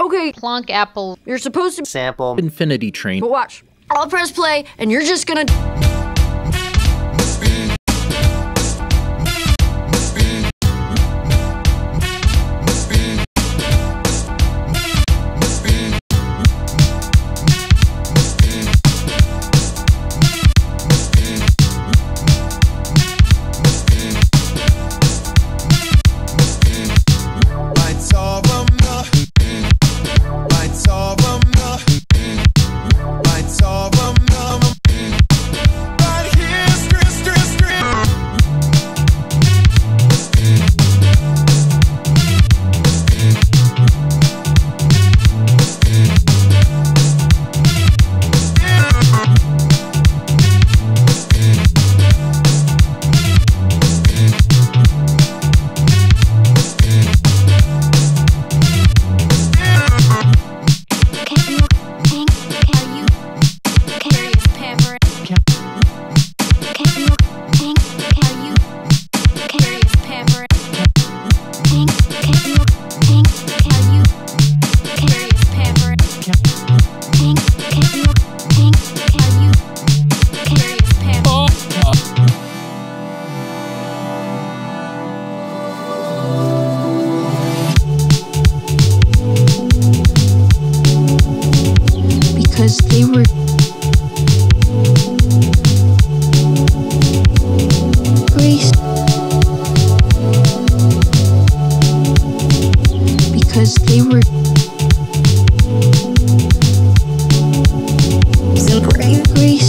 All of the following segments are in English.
Okay, Plonk apple. you're supposed to Sample. Infinity Train. but watch. I'll press play, and you're just gonna... Because they were Grace. Because they were Grace.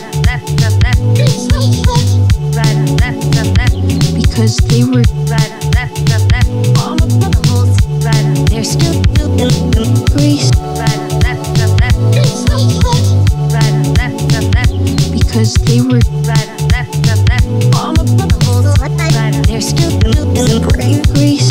Because they were they're still Grace. Because they were they're still Grace.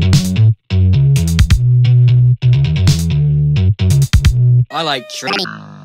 I like train.